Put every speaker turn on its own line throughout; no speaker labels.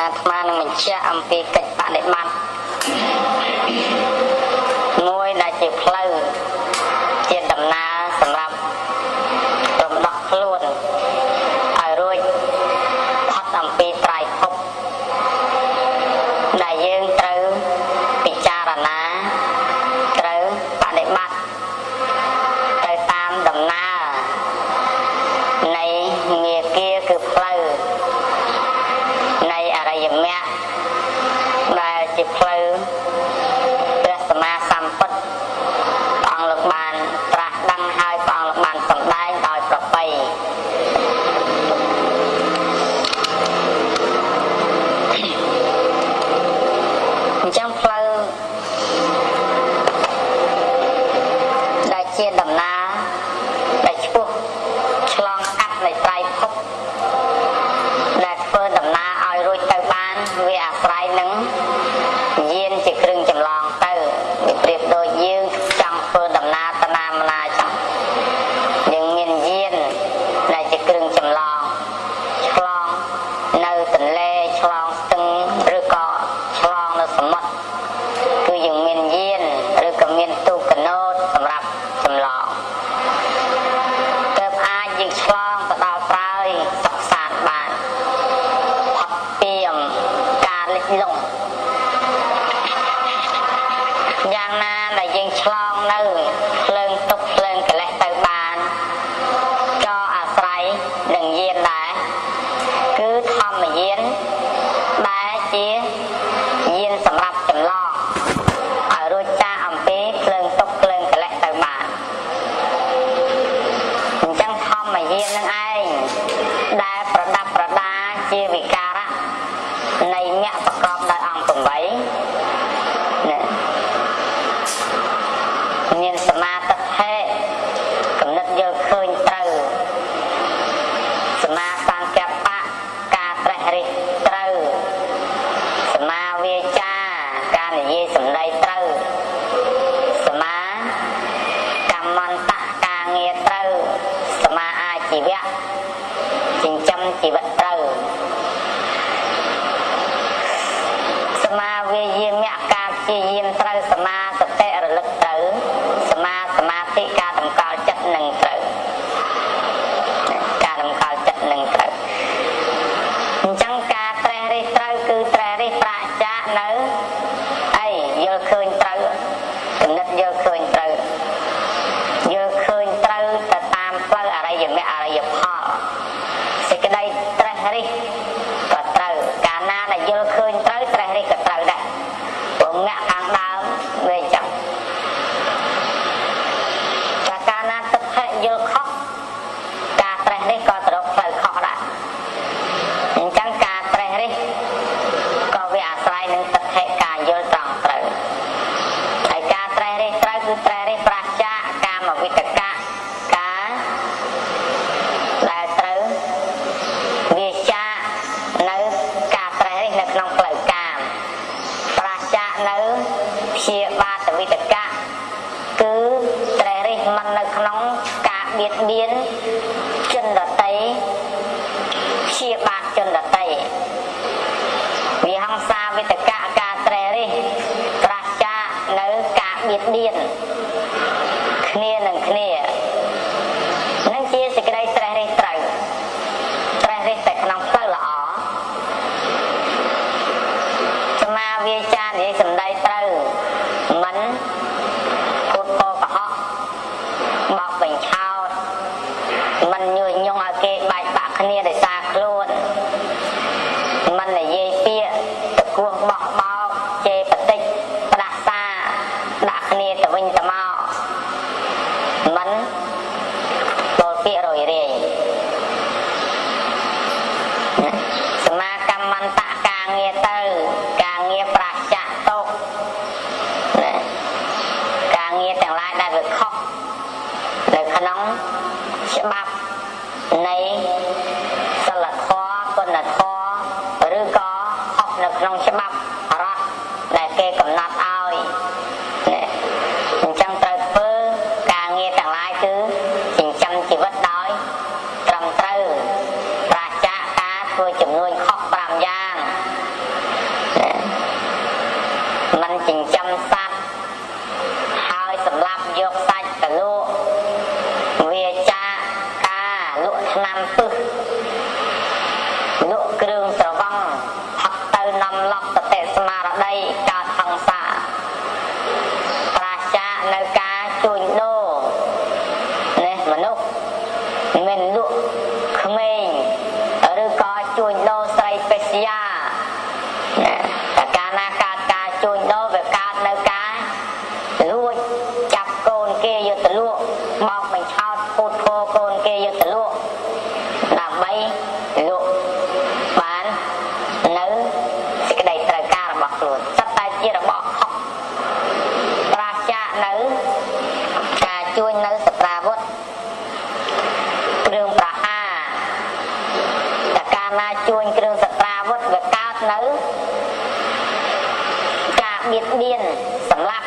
អាត្មានឹងបញ្ជាក់អំពីកិច្ចបដិបត្តិមួយដែលជាផ្លូវជាដំណើរសម្រាប់រំដោះខ្លួនឲ្យរួចផុតអំពីត្រៃភពដែលយើងត្រូវពិចារណាត្រូវបដិបត្តិទៅតាមដំណើរនៃងារគាគឺផ្លូវនៃអរិយមគ្គដែលជាផ្លូវព្រះសម្មាសម្ពុទ្ធព្រះអង្គលោកបានត្រាស់ដឹងហើយព្រះអង្គលោកបានសម្ដែងដោយប្រពៃអញ្ចឹងផ្លូវដែលជាដំណើរដែលឆ្ពោះឆ្លងកាត់នៃត្រៃភពដែលធ្វើដំណើរឲ្យរួចទៅបានវាអាស្រ័យនឹងយានជាគ្រឿងចម្លងទៅវាប្រៀបដូចយើងចង់ធ្វើដំណើរទៅណាមកណាចង់យើងមានយានដែលជាគ្រឿងចម្លងឆ្លងនៅទន្លេឆ្លងស្ទឹងឬក៏ឆ្លងនៅសមុទ្រគឺយើងមានយានឬក៏មានទូកកាណូតសម្រាប់ចម្លងទើបអាចយើងឆ្លងទៅដល់ត្រើយសុខសាន្តបានផុតពីការលិចលង់យ៉ាងណាដែលយើងឆ្លងនៅភ្លើងទុកភ្លើងកិលេសទៅបានក៏អាស្រ័យនឹងយានដែរគឺធម្មយានដែលជាយានសម្រាប់ចម្លងឲ្យរួចចាកអំពីភ្លើងទុកភ្លើងកិលេសទៅបានអញ្ចឹងធម្មយាននឹងឯងដែលប្រដាប់ប្រដាជាវិការៈនៃមគ្គប្រកបដោយអង្គ8មានសមាទិដ្ឋិកំណត់យល់ឃើញត្រូវសមាសង្កប្បៈការត្រេះរិះត្រូវសមាវាចាការនិយាយសម្ដីត្រូវសមាកម្មន្តៈការងារត្រូវសមាអាជីវៈចិញ្ចឹមជីវិតត្រូវសមាវាយាមៈការព្យាយាមត្រូវសមាសតិរលឹកត្រូវសមាសមាធិការតម្កល់ចិត្តនឹងត្រូវការតម្កល់ចិត្តនឹងត្រូវអញ្ចឹងការត្រេះរិះត្រូវគឺត្រេះរិះប្រាជ្ញានៅអីយល់ឃើញត្រូវគំនិតយល់ឃើញត្រូវយល់ឃើញត្រូវទៅតាមផ្លូវអរិយមគ្គអរិយផលសេចក្តីត្រេះរិះក៏ត្រូវកាលណាដែលយល់ឃើញត្រូវត្រេះរិះក៏ត្រូវដែរព្រោះមគ្គខាងដើមវាអញ្ចឹងកាលណាទឹកហិយល់ខុសការត្រេះរិះក៏ទៅរកផ្លូវខុសដែរអញ្ចឹងការត្រេះរិះក៏វាអាស្រ័យនឹងទឹកហិការយល់ត្រង់ត្រូវហើយការត្រេះរិះត្រូវគឺត្រេះរិះប្រាជ្ញាកាមវិតកៈការដែលត្រូវវាចានៅការត្រេះរិះនៅក្នុងផ្លូវកាមប្រាជ្ញានៅព្យាបាទវិតកៈគឺត្រេះរិះមិននៅក្នុងការបៀតបៀនជនដទៃព្យាបាទជនដទៃវិហង្សាវិតកៈការត្រេះរិះប្រាជ្ញានៅការបៀតបៀនគ្នានឹងគ្នានឹងជាសេចក្តីត្រេះរិះត្រូវត្រេះរិះតែក្នុងផ្លូវល្អសមាវាចានិយាយសម្ដីត្រូវមិនពុតពោកុហកបោកបញ្ឆោតមិនញុះញង់ឲ្យគេបែកបាក់គ្នាដោយសារខ្លួនមិននិយាយពាក្យតគោះបោះបោកជេរបតិចផ្ដាសាដាក់គ្នាទៅវិញទៅមកមិនចូលពាក្យរយរាយសមាកម្មន្តៈការងារទៅការងារប្រាជ្ញាទុកការងារទាំងឡាយដែលវាខុសនៅក្នុងច្បាប់នៃសិលធម៌គុណធម៌ឬក៏ខុសនៅក្នុងច្បាប់រដ្ឋដែលគេកំណត់ឲ្យអញ្ចឹងត្រូវធ្វើការងារទាំងឡាយគឺចិញ្ចឹមជីវិតដោយត្រឹមត្រូវប្រាជ្ញាការធ្វើចំនួនខុស5យ៉ាងក់គ្រឿងស្រវឹងផឹកទៅនាំឡប់សតិស្មារតីកើតហង្សាប្រាចានៅការជួញដូរនេះមនុស្សមិនលក់ក្មេងឬក៏ជួញដូរស្រីបេស្យាតែកាលណាកើតការជួញដូរវាកើតនៅការលួចចាប់កូនគេយកទៅលក់បោកបញ្ឆោតពូតភោកូនគេយកទៅលក់ដើម្បីលក់បាននៅសេចក្តីត្រូវការរបស់ខ្លួនសិតតែជារបស់ខុសប្រាចានៅការជួញនៅសត្រាវុធគ្រឿងប្រហារតែកាលណាជួញគ្រឿងសត្រាវុធវាកើតនៅការបៀតបៀនសម្លាប់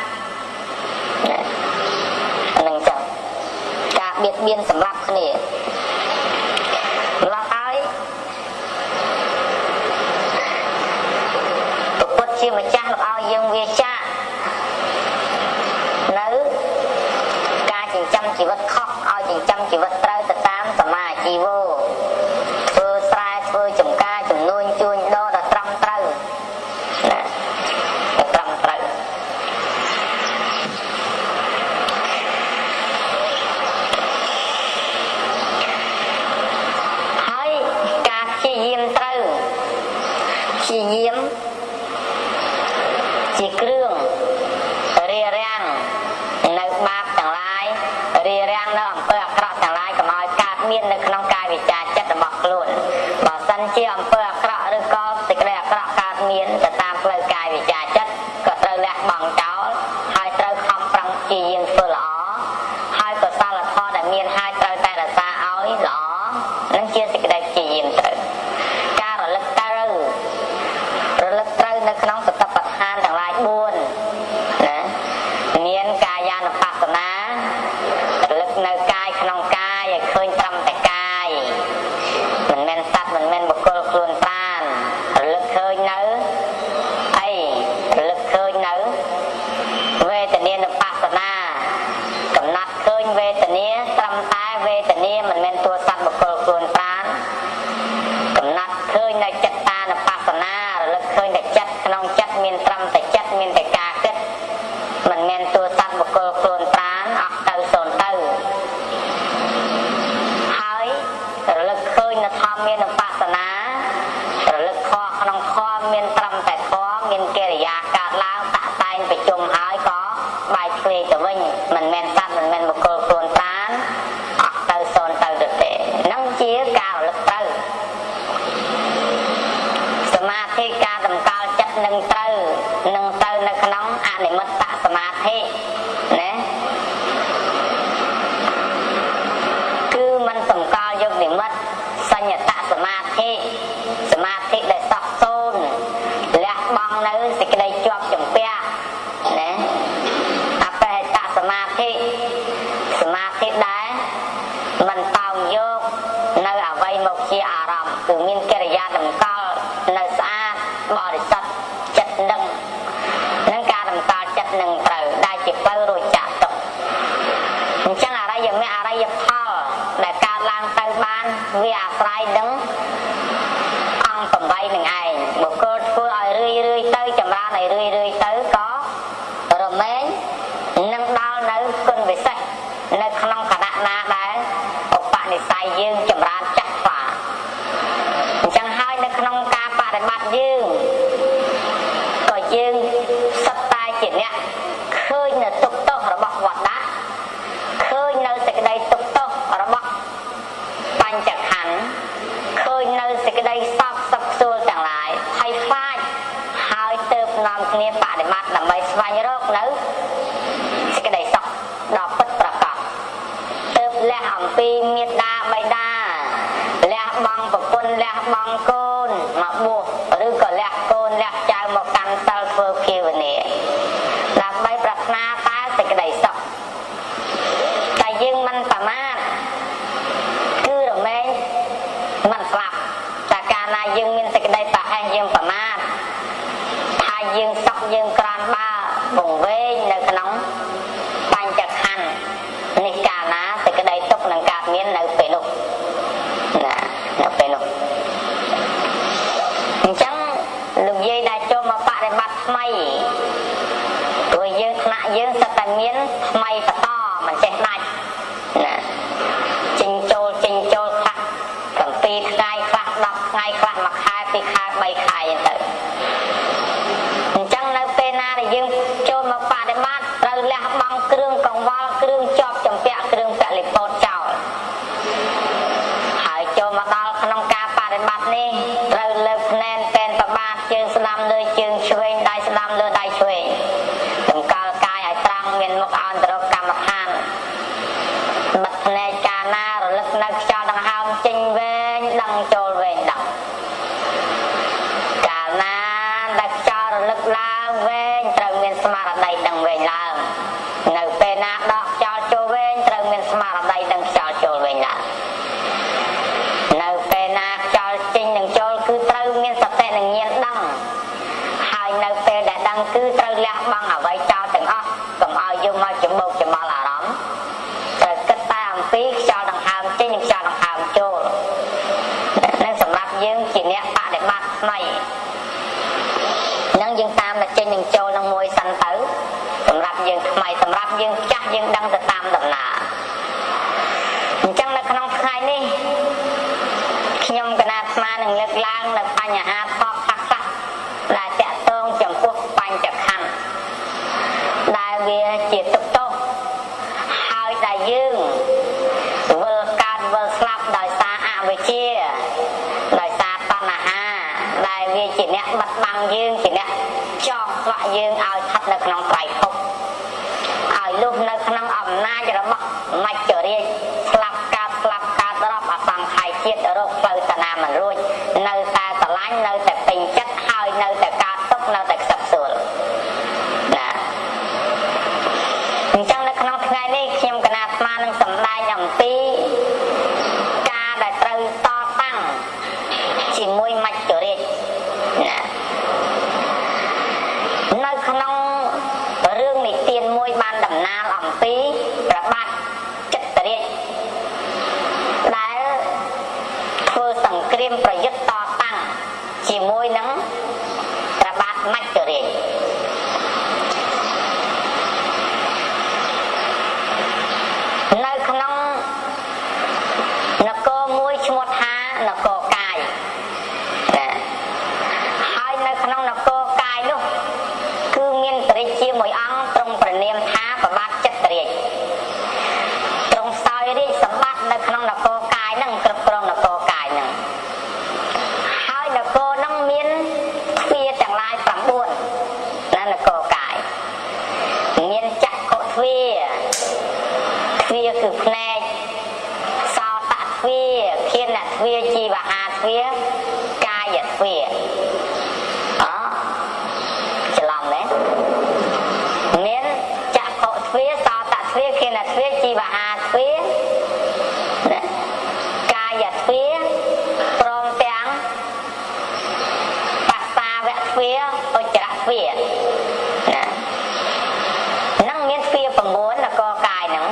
នឹងចឹងការបៀតបៀនសម្លាប់គ្នាម្ល៉េះហើយពុទ្ធជាម្ចាស់លោកឲ្យយើងវាចាកនៅការចិញ្ចឹមជីវិតខុសឲ្យចិញ្ចឹមជីវិតត្រូវទៅតាមសមាជីវោធ្វើស្រែធ្វើចំការចំនួនជួញដូរដល់ត្រឹមត្រូវណាត្រឹមត្រូវហើយការព្យាយាមត្រូវព្យាយាមជាគ្រឿងរារាំងនៅបាបទាំងឡាយរារាំងនៅអំពើអាក្រក់ទាំងឡាយកុំឲ្យកើតមាននៅក្នុងកាយវិចារចិត្តរបស់ខ្លួនបើសិនជាអំពើអាក្រក់ឬក៏សេចក្តីអាក្រក់កើតមានទៅតាមផ្លូវកាយវិចារចិត្តក៏ត្រូវលះបង់ចោលហើយត្រូវខំប្រឹងព្យាយាមធ្វើល្អហើយកុសលធម៌ដែលមានហើយត្រូវតែរក្សាឲ្យល្អនឹងជាសេចក្តីព្យាយាមត្រូវការរលឹកត្រូវនៅក្នុងសតិប្បដ្ឋានទាំងឡាយ4ណាមានកាយានុបស្សនារលឹកនៅកាយក្នុងកាយឲ្យឃើញត្រឹមតែកាយមិនមែនសត្វមិនមែនបុគ្គលខ្លួនប្រាណរលឹកឃើញនៅអីរលឹកឃើញនៅវេទនានុបស្សនាកំណត់ឃើញវេទនាត្រឹមតែវេទនាមិនមែនតួសត្វបុគ្គលខ្លួនប្រាណកំណត់ឃើញនៅចិត្តតានុបស្សនារលឹកឃើញតែចិត្តក្នុងចិត្តមានត្រឹមតែចិត្តមានតែការគិតមិនមែនតួសត្វបុគ្គលខ្លួនប្រាណអស់ទៅសូន្យទៅហើយរលឹកឃើញនៅធម្មមានឧបស្សនារលឹកខក្នុងធម៌មានត្រឹមតែធម៌មានកិរិយាកើតឡើងតាក់តែងប្រជុំហើយក៏បែកធ្លាយទៅវិញមិនមែនសត្វមិនមែនបុគ្គលខ្លួនប្រាណអស់ទៅសូន្យទៅទេនឹងជាការរលឹកត្រូវសមាធិការតម្កល់ចិត្តនឹងត្រូវនឹងទៅនៅក្នុងអនិមិត្តសមាធិណាគឺมันសម្គាល់យកនិមិត្តសញ្ញតសមាធិសមាធិដែលសោះសូន្យលះបង់នៅសេចក្តីជាប់ជំពាក់ណាអបេហតសមាធិសមាធិដែលมันតោងយកនៅអវ័យមកជាអារម្មណ៍គឺមានកិរិយាតម្កល់នៅស្អាតបរិសុទ្ធចិត្តនឹងការតម្កល់ចិត្តនឹងត្រូវដែលជាផ្លូវរួចចាកទុកអញ្ចឹងអរិយមគ្គអរិយផលដែលកើតឡើងទៅបានវាអាស្រ័យនឹងអង្គ8នឹងឯងបុគ្គលធ្វើឲ្យរឿយទៅចម្រើនឲ្យរឿយទៅក៏រមែងនឹងដល់នៅគុណវិសេសនៅក្នុងគណៈណាដែលឧបនិស្ស័យយើងចម្រើនចាស់ខ្លាអញ្ចឹងហើយនៅក្នុងការបដិបត្តិយើងក៏យើងសិតតែជាអ្នកឃើញនៅទុក្ខទោសរបស់វត្តឃើញនៅសេចក្តីទុក្ខទោសរបស់បញ្ចខណ្ឌឃើញនៅសេចក្តីសោកសុខស្រួលទាំងឡាយហើយខ្លាចហើយទៅនាំគ្នាបដិបត្តិដើម្បីស្វែងរកនៅសេចក្តីសុខដ៏ពិតប្រាកដទើបលះអំពីមេត្តាបិតាលះបង់ប្រពន្ធលះបង់កូនមកបួសឬក៏លះកូនលះចៅមកកាន់សិលធ្វើភាវនាដើម្បីប្រាថ្នាតែសេចក្តីសុខតែយើងមិនប្រមាទគឺរមែងមិនស្លាប់តែកាលណាយើងមានសេចក្តីប្រហែសយើងប្រមាទថាយើងសុខយើងក្រានបើវង្វេងនៅក្នុងបញ្ចខណ្ឌនេះកាលណាសេចក្តីទុក្ខនឹងកើតមាននៅពេលនោះណានៅពេលនោះฏิบัติថ្មីព្រោះយើងថ្នាក់យើងសិតតែមានថ្មីបន្តមិនចេះដាច់ណាចិញ្ចូលខ្លះ7ថ្ងៃខ្លះ10ថ្ងៃខ្លះ1ខែ2ខែ3ខែទៅអញ្ចឹងនៅពេលណាដែលយើងចូលមកបដិបត្តិត្រូវលះបង់គ្រឿងកង្វល់គ្រឿងជាប់ចម្ពាក់គ្រឿងពលិពោតចោលហើយចូលមកដល់ក្នុងការបដិបត្តិនេះត្រូវលើកភ្នែនពេនប្របាទជើងស្ដាំលើជើងឆ្វេងដៃស្ដាំលើដៃឆ្វេងតម្កល់កាយឲ្យត្រង់មានមុខអន្តរកម្មដ្ឋានបិទភ្នែកកាលណារលឹកនៅខ្យល់ដង្ហើមចេញវែងដឹងចូលវែងដឹងកាលណាដែលខ្យល់រលឹកឡើងវែងត្រូវមានស្មារតីដឹងវែងឡើងនៅពេលណាដកខ្យល់ចូលវែងត្រូវមានស្មារតីដឹងខ្យល់ចូលវែងឡើងនៅពេលណាខ្យល់ចេញនឹងចូលគឺត្រូវមានសតិនិងញាណដឹងហើយនៅពេលដែលដឹងគឺត្រូវលះបង់អ្វីចោលទាំងអស់កុំឲ្យយកមកច្បោកច្បល់អារម្មណ៍ត្រូវគិតតែអំពីខ្យល់ដង្ហើមចេញនិងខ្យល់ដង្ហើមចូលនឹងសម្រាប់យើងជាអ្នកបដិបត្តិថ្មីនឹងយើងតាមតែចេញនិងចូលនឹងមួយសិនទៅសម្រាប់យើងថ្មីសម្រាប់យើងចាស់យើងដឹងទៅតាមដំណើរអញ្ចឹងនៅក្នុងថ្ងៃនេះខ្ញុំគណៈអាត្មានឹងលើកឡើងនៅបញ្ហាថតខ្លះដែលតាក់ទងចំពោះបញ្ចក្ខន្ធដែលវាជាទុក្ខទោសហើយដែលយើងវិលកើតវិលស្លាប់ដោយសារអវិជ្ជាដោយសារតណ្ហាដែលវាជាអ្នកបិទបាំងយើងជាអ្នកចងស្វាក់យើងឲ្យស្ថិតនៅក្នុងត្រៃភពឲ្យលុះនៅក្នុងអំណាចរបស់មច្ចរាជស្លាប់កើតរាប់អសង្ខ័យជាតិរោគផ្លូវតាណាមិនរួចនៅតែស្រឡាញ់នៅតែពេញចិត្តហើយនៅតែកើតទុកនៅតែខ្សឹបខ្សួលណាអញ្ចឹងនៅក្នុងថ្ងៃនេះខ្ញុំគណៈអាត្មានឹងសម្ដែងអំពីការដែលត្រូវតតាំងជាមួយមច្ចរាជណានៅក្នុងរឿងនិទានមួយបានដំណាលអំពីព្រះបាទចិត្តរាជដែលធ្វើសង្គ្រាមប្រយុទ្ធតតាំងជាមួយនឹងព្រះបាទមច្ចរាជនៅក្នុងនគរមួយឈ្មោះថានគរកាយហើយនៅក្នុងនគរកាយនោះគឺមានព្រះរាជាមួយអង្គទ្រង់ព្រះនាមថាព្រះបាទចិត្តរាជទ្រង់សោយរាជសម្បត្តិនៅក្នុងនគរកាយនឹងគ្រប់គ្រងនគរកាយនឹងហើយនគរនឹងមានទ្វារទាំងឡាយ9ណានគរកាយមានចក្ខុទ្វារគឺភ្នែកសោតទ្វារឃានទ្វារជីវហាទ្វារកាយទ្វារច្រឡំទេមានចក្ខុទ្វារសោតទ្វារឃានទ្វារជីវហាទ្វារកាយទ្វារព្រមទាំងបសាវៈទ្វារឧច្ចរទ្វារណានឹងមានទ្វារ9នគរកាយហ្នឹង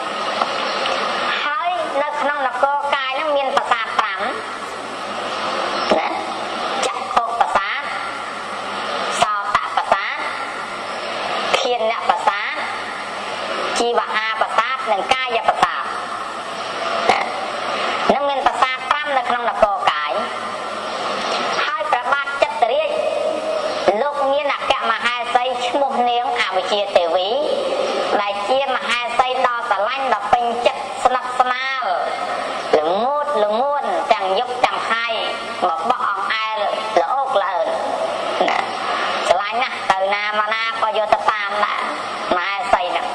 ហើយនៅក្នុងនគរកាយហ្នឹងមានប្រាសាទ5ណាចក្ខុប្រាសាទសោតប្រាសាទឃានប្រាសាទជីវហាប្រាសាទនិងកាយប្រាសាទនឹងមានប្រាសាទ5នៅក្នុងនគរកាយហើយព្រះបាទចិត្តរាជលោកមានអគ្គមហេសីឈ្មោះនាងអវិជ្ជាទេវីដែលជាមហេសីដ៏ស្រឡាញ់ដ៏ពេញចិត្តស្និទ្ធស្នាលល្ងួនទាំងយប់ទាំងថ្ងៃមកបោះអង្អែលល្អោកល្អើនណាស្រឡាញ់ណាស់ទៅណាមកណាក៏យកទៅតាមដែរមហេសីហ្នឹង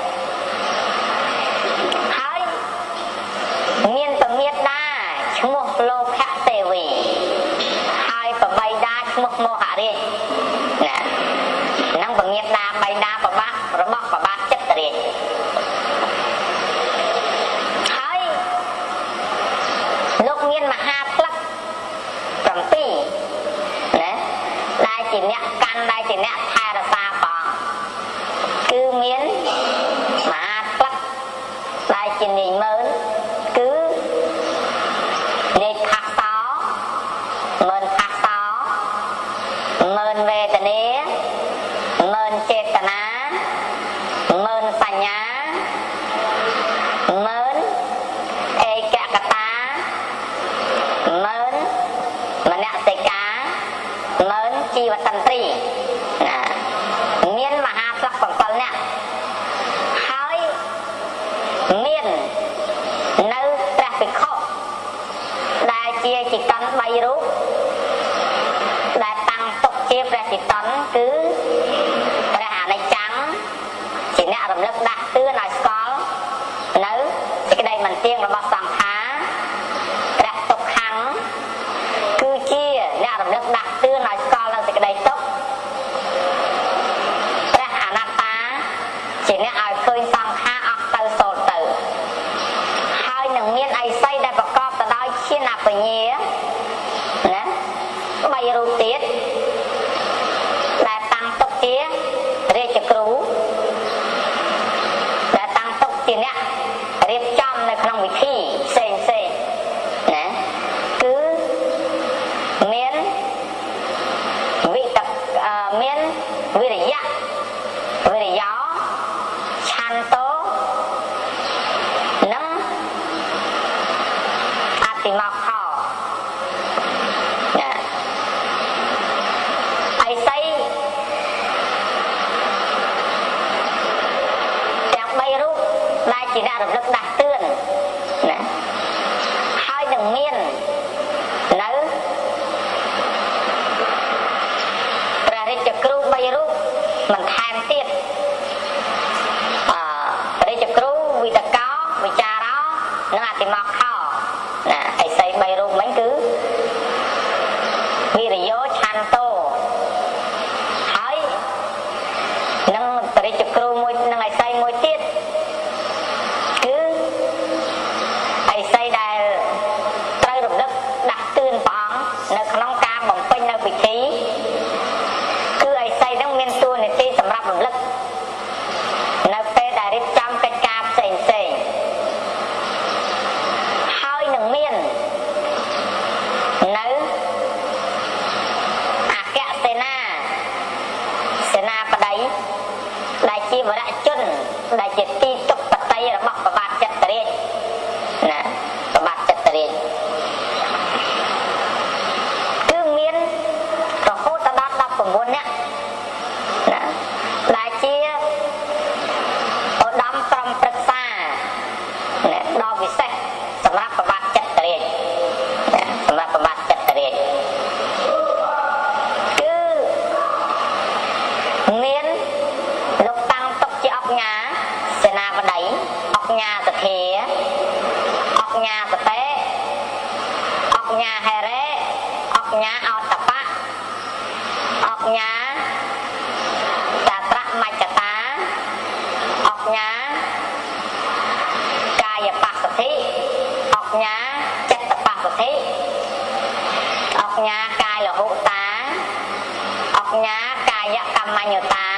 ហើយមានពមាតាឈ្មោះលោកទេវីហើយប្របីតាឈ្មោះមោហរាជណានឹងពមាតាបីតាប្របាទរបស់ព្រះបាទចិត្តរាជហើយលោកមានមហាផ្លឹក7ណាដែលជាអ្នកកាន់ដែលជាអ្នកថែរក្សាផងគឺមានមហាផ្លឹកដែលជានាយមើលគឺនាយផាសោមើលផាសោមើលវេទនាជីវតន្ត្រីណាមានមហាស្លឹក7នាក់ហើយមាននៅព្រះភិក្ខុដែលជាចិតន3រូបដែលតាំងទុកជាព្រះចិតនគឺព្រះអនិច្ចំជាអ្នករំលឹកដាស់តឿនឲ្យស្គាល់នៅសេចក្តីមិនទៀងរបស់សង្ខារព្រះទុក្ខំគឺជាអ្នករំលឹកដាស់តឿនឲ្យស្គាល់នៅសេចក្តីទុក្ខព្រះអនត្តាជាអ្នកឲ្យឃើញសង្ខារអស់ទៅសូន្យទៅហើយនឹងមានអីសីដែលប្រកបទៅដោយឈានបញ្ញាណា3រូបទៀតដែលតាំងទុកជារាជគ្រូដែលតាំងទុកជាអ្នករៀបចំនៅក្នុងវិធីផ្សេងណាគឺមានមានវិរិយៈឆន្ទោនិងអតិមោខោណាអីសីទាំង3រូបដែលជាអ្នករំលឹកដាស់តឿនណាហើយនឹងមាននៅព្រះរាជគ្រូ3រូបមិនថែមទៀតព្រះរាជគ្រូវិតកោវិចារោនិងអតិមោខោណាអីសី3រូបមិញគឺវិរិយោឆន្ទោហើយនឹងព្រះរាជគ្រូមួយនិងអីសីមួយទៀតគឺអីសីដែលត្រូវរំលឹកដាស់តឿនព្រះអង្គនៅក្នុងការបំពេញនៅពិធីគឺអីសីនឹងមានតួនាទីសម្រាប់រំលឹកនៅពេលដែលរៀបចំកិច្ចការផ្សេងហើយនឹងមាននៅអគ្គសេនាបតីដែលជាវរជនដែលជាទីទុកបតីរបស់ប្របាទចតុរាជណាប្របាទចតុរាជគឺមានរហូតដល់19នាក់ណាដែលជាឧត្តមក្រុមប្រឹក្សាដ៏ពិសេសសម្រាប់ប្របាទចតុរាជសម្រាប់ប្របាទចតុរាជគឺមានលោកតាំងទុកជាអង្គញាសេនាបតីអង្គញាសធាអង្គញាសតេអង្គញាហេរេអង្គញាអតបៈអង្គញាតាត្រមច្ចតាអង្គញាកាយបស្សទ្ធិអង្គញាចិត្តបស្សទ្ធិអង្គញាកាយលហុតាអង្គញាកាយកម្មញ្ញតា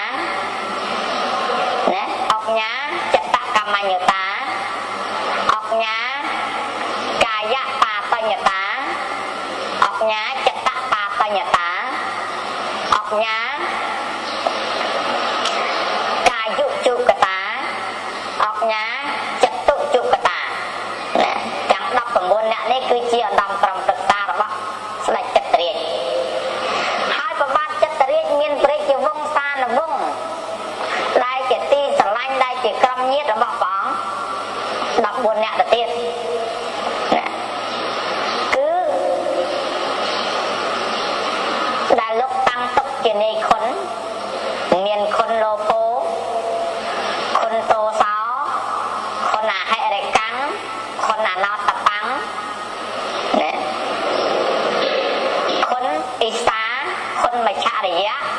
ណាអង្គញាចិត្តកម្មញ្ញតាអង្គញាកាយបាបញ្ញតាអង្គញាចិត្តបាបញ្ញតាអង្គញាកាយុជុកតាអង្គញាចតុជុកតាណាទាំង19នាក់នេះគឺជាឧត្តមក្រុមប្រឹក្សារបស់ស្ដេចចតុរាជហើយប្របាទចតុរាជមានព្រះជាវង្សានុវង្សដែលជាទីស្រឡាញ់ដែលជាក្រុមញាតិរបស់ព្រះអង្គ14នាក់ទៅទៀតណាគឺដែលលោកតាំងទុកជានាយខុនមានខុនលោពោខុនតោសោខុនអហិរិកាំងខុនអណោតបាំងណាខុនអ៊ីសាខុនមច្ឆរិយៈ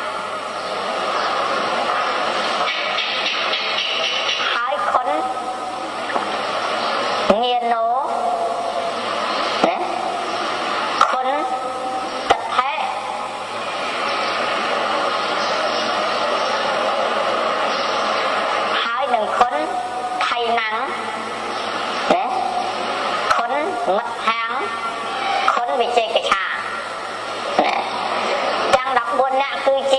ហើយខុនងាណូណាខុនតថេហើយនឹងខុនថៃណាំងណាខុនមិត្តហាំងខុនវិជ័យកឆាណាទាំង14នាក់គឺជា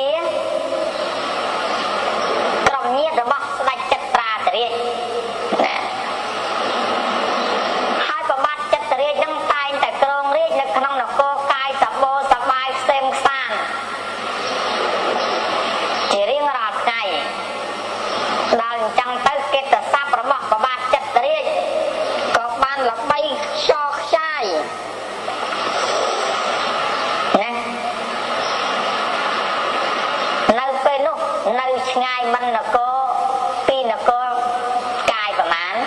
ឆ្ងាយមិននគរពីនគរកាយប្រមាណ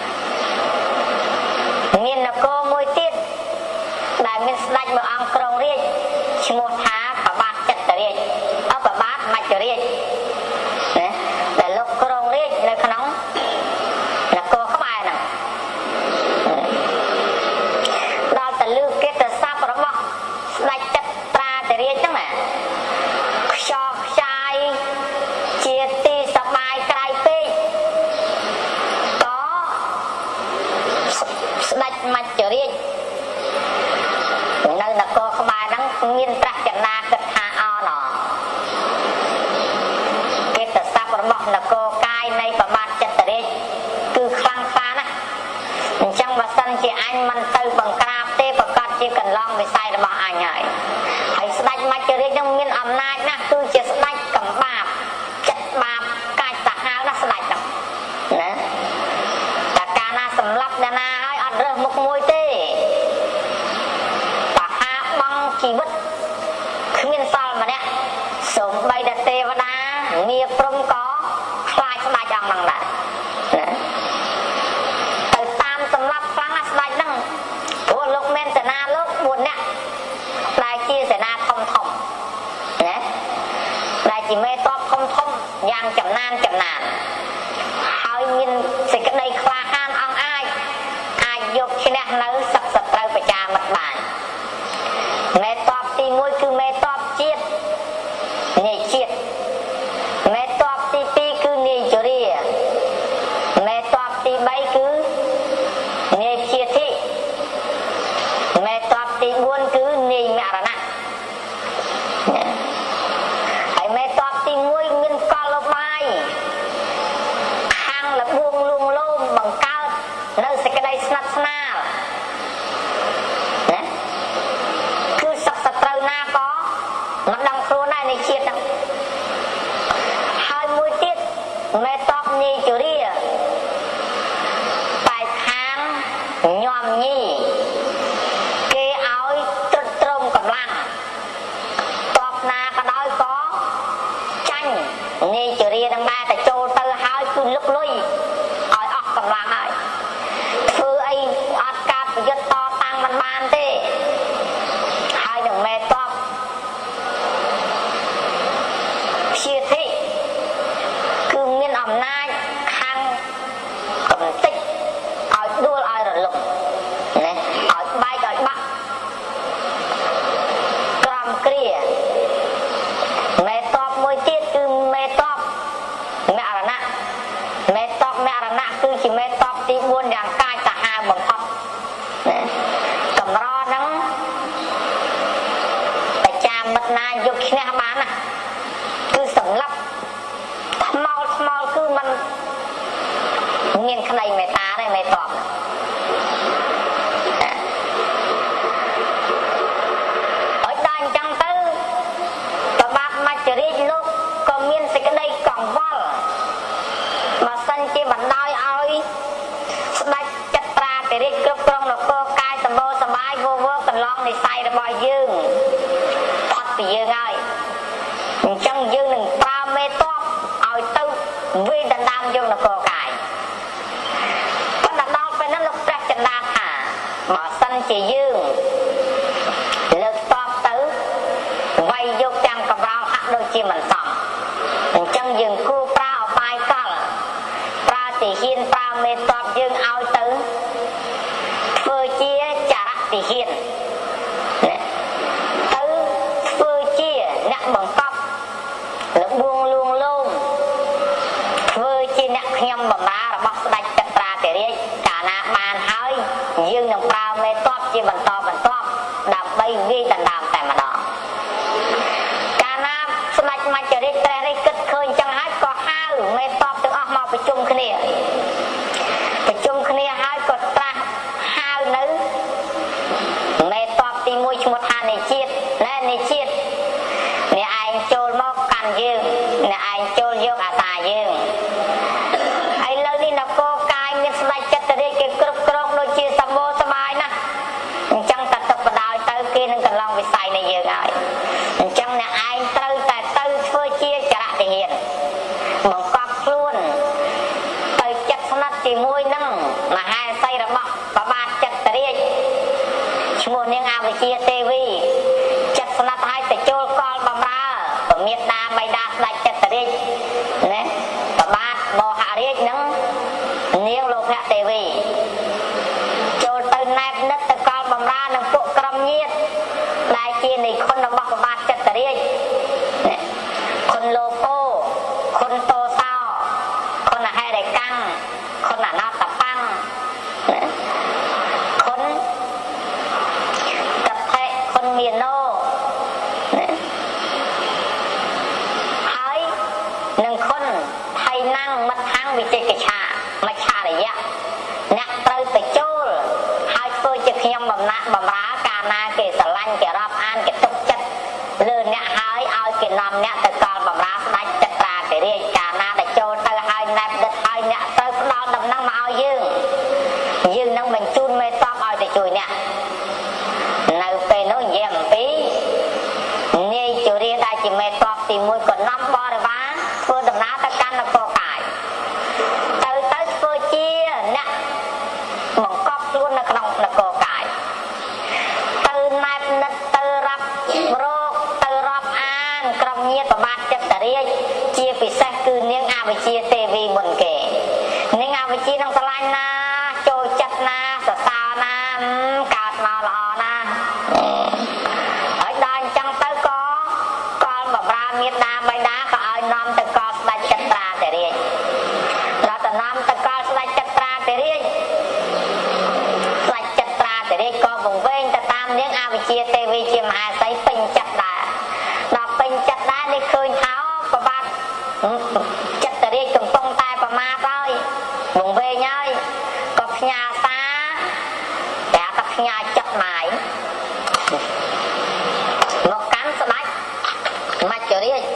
មាននគរមួយទៀតដែលមានស្ដេចមួយអង្គគ្រងរាជឈ្មោះថាប្របាទចិត្តរាជប្របាទមច្ចរាជណាដែលលោកគ្រងរាជនៅក្នុងនគរក្បែរហ្នឹងដល់តែលើកិត្តិស័ព្ទរបស់ស្ដេចចត្រាធិរាជហ្នឹងណាខ្យល់ខ្ចាយជាទីសប្បាយក្រៃពេកក៏ស្ដេចមច្ចរាជនៅនគរក្បែរហ្នឹងមានប្រាស់ចនាគិតថាអណកិត្តិស័ព្ទរបស់នគរកាយនៃប្របាទចិត្តរាជគឺខ្លាំងខ្លាណាស់អញ្ចឹងបើសិនជាអញមិនទៅបង្ក្រាបទេប្រកាសជាកន្លងវិស័យរបស់អញហើយស្ដេចមច្ចរាជនឹងមានអំណាចណាស់គឺជាស្ដេចកំបាបចិត្តបាបកាចសាហាវណាស់ស្ដេចហ្នឹងណាតែកាលណាសម្លាប់អ្នកណាហើយអត់រើសមុខមួយទេបហាបង់ជីវិតគ្មានសល់ម្នាក់សូម្បីតែទេវតាងារព្រំក៏ខ្លាចស្ដេចអង្គហ្នឹងដែរណាទៅតាមសម្លាប់ខ្លាំងណាស់ស្ដេចហ្នឹងព្រោះលោកមានសេនាលោក4នាក់ដែលជាសេនាធំណាដែលជាមេតបធំយ៉ាងចំណានហើយមានសេចក្តីក្លាហានអង្អាចយកឈ្នះនៅសក្តិសត្រូវប្រជាមិត្តបានមេតបទី1គឺមេតបជាតិនាយជាតិមេតបទី2គឺនាយជរាមេតបទី3គឺនាយជាធិមេតបទី4គឺនាយមរណៈហើយមេតបទី1មានកលបាយខាងលបួងលួងលោមបង្កើតនៅសេចក្តីស្និទ្ធស្នាលណាគឺសក្តិត្រូវណាក៏មិនដឹងខ្លួនដែរនៃជាតិហ្នឹងហើយមួយទៀតមេតបនាយជរាបែកខាងញោមញីគេឲ្យទ្រុឌទ្រោមកម្លាំងតបណាក៏ដោយក៏ចាញ់នាយជរានឹងដែរតែចូលទៅហើយគឺលុកលុយឲ្យអស់កម្លាំងហើយធ្វើអីអត់ការប្រយុទ្ធតតាំងមិនបានទេហើយនឹងមេតបជាធិគឺមានអំណាចខាងកំតិចឲ្យដួលឲ្យរលំណាឲ្យបែកឲ្យបាក់ក្រំគ្រាមេតបមួយទៀតគឺមេតបមរណៈមេតបមរណៈគឺជាមេតបទី4យ៉ាងកាចសាហាវបំផុតណាកម្រហ្នឹងប្រជាមិត្តណាយកឈ្នះបានណាគឺសម្លាប់ថ្មល់គឺมันមានក្តីមេត្តាទេមេតបឲ្យដល់អញ្ចឹងទៅប្របាទមច្ចរាជលោកក៏មានសេចក្តីកង្វល់បើសិនជាបណ្ដោយឲ្យស្ដេចចត្រាធិរាជគ្រប់គ្រងនគរកាយសម្បូរសប្បាยวកន្លងនិស័យរបស់យើងផុតពីយើងហើយអញ្ចឹងយើងនឹងប្រើមេតបឲ្យទៅវាយដណ្ដើមយកនគរកាយប៉ុន្តែដល់ពេលហ្នឹងលោកព្រះចន្ទាថាបើសិនជាយើងលើកតបទៅវាយយកទាំងកម្រោលហាក់ដូចជាមិនសមអញ្ចឹងយើងគួរប្រើអបាយកលប្រើទាហានប្រើមេតបយើងឲ្យទៅធ្វើជាចរទាហានទៅធ្វើជាអ្នកបង្កប់លបួងលួងលោមធ្វើជាអ្នកខ្ញុំបម្រើរបស់ស្ដេចចត្រាធិរាជកាលណាបានហើយយើងនឹងប្រើមេតបជាបន្តដើម្បីវាយដណ្ដើមតែម្ដងកាលណាស្ដេចមច្ចរាជព្រះរាជគិតឃើញចឹងហើយក៏ហៅមេតបទាំងអស់មកប្រជុំគ្នាហើយក៏ត្រាស់ហៅនៅមេតបទី1ឈ្មោះថានាយជាតិអ្នកឯងចូលមកកាន់យើងអ្នកឯងចូលយកអាសាយើងហើយលើនេះនគរកាយមានស្ដេចចិត្តរាជគេគ្រប់គ្រងដូចជាសម្បូរសប្បាយណាស់អញ្ចឹងតែទុកបដ ឲ្យទៅគេនឹងកន្លងវិស័យនៃយើងហើយអញ្ចឹងអ្នកឯងត្រូវតែទៅធ្វើជាចរតិហានណាំងមិត្តខាងវិជ័យកឆាមច្ឆរិយៈអ្នកត្រូវទៅចូលហើយធ្វើជាខ្ញុំបំណាក់បំរើកាលណាគេស្រឡាញ់គេរាប់អានគេទុកចិត្តលើអ្នកហើយឲ្យគេនាំអ្នកទៅកលបំរើស្ដេចចត្រាធិរាជកាលណាដែលចូលទៅហើយណែបដិតហើយអ្នកត្រូវផ្ដល់ដំណឹងមកឲ្យយើងនឹងបញ្ជូនមេតបឲ្យទៅជួយអ្នកនៅពេលនោះនិយាយអំពីនាយជរាដែលជាមេតបទី1ក៏នាំបរិវារធ្វើដំណើរទៅកាន់នគរកាយទៅធ្វើជាអ្នកបង្កប់ខ្លួននៅក្នុងនគរកាយទៅណែបនិតទៅរាប់រោគទៅរាប់អានក្រុមញាតិប្របាទចិត្តរាជជាពិសេសគឺនាងអវិជ្ជាទេវីមុនគេនាងអវិជ្ជានឹងស្រឡាញ់ណាចូលចិត្តណាសរសើរណាកើតមកល្អណាហើយដល់អញ្ចឹងទៅក៏កលបម្រើមេដាបៃតាក៏ឲ្យនាំទៅកលស្ដេចចត្រាធិរាជដល់ទៅនាំទៅកលស្ដេចចត្រាធិរាជស្ដេចចត្រាធិរាជក៏វង្វេងទៅតាមនាងអវិជ្ជាទេវីជាមហាសីពេញចិត្តដែរដល់ពេញចិត្តដែរនេះឃើញថាប្របាទចិត្តរាជកំពុងតែប្រមាទហើយវង្វេងហើយក៏ផ្ញើសារតែថាផ្ញើចិត្តម៉ាយមកកាន់ស្ដេចមច្ចរាជ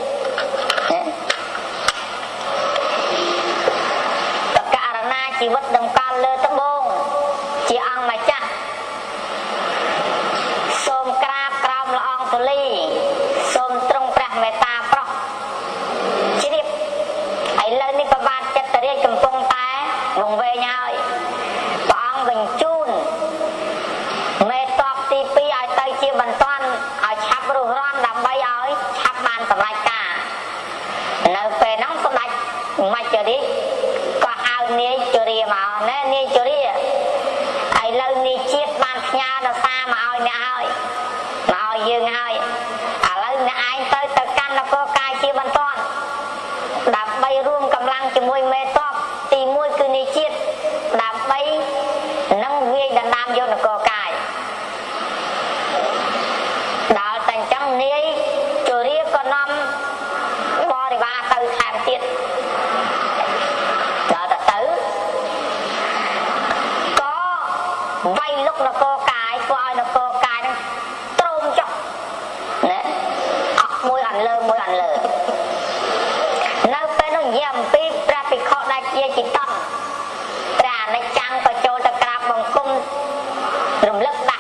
ប្រការណាជីវិតដំកល់លើត្បូងជាអង្គម្ចាស់សូមក្រាបក្រោមល្អងធូលីសូមទ្រង់ព្រះមេត្តាប្រោះជ្រាបឥឡូវនេះប្របាទចិត្តរាជកំពុងតែវង្វេងហើយព្រះអង្គបញ្ជូនមេតបទី2ឲ្យទៅជាបន្ទាន់ឲ្យឆាប់រុះរាន់ដើម្បីឲ្យឆាប់បានសម្រេចការនៅពេលហ្នឹងស្ដេចមច្ចរាជក៏ហៅនាយជរាមកណែនាយជរាឥឡូវនាយជាតិបានផ្ញើដល់សារមកឲ្យអ្នកហើយមកឲ្យយើងហើយឥឡូវអ្នកឯងទៅកាន់នគរកាយជាបន្ទាន់ដើម្បីរួមកម្លាំងជាមួយមេតបទី1គឺនាយជាតិដើម្បីនឹងវាយដណ្ដើមយកនគរកាយដល់តែអញ្ចឹងនាយជរាក៏នាំបរិវារទៅថែមទៀតដល់ទៅក៏វាយលុកនគរកាយធ្វើឲ្យនគរកាយនឹងទ្រោមចុះណាអស់មួយអន្លើនៅពេលនោះនិយាយអំពីព្រះភិក្ខុដែលជាចិតនព្រះអនិច្ចំក៏ចូលទៅក្រាបបង្គំរំលឹក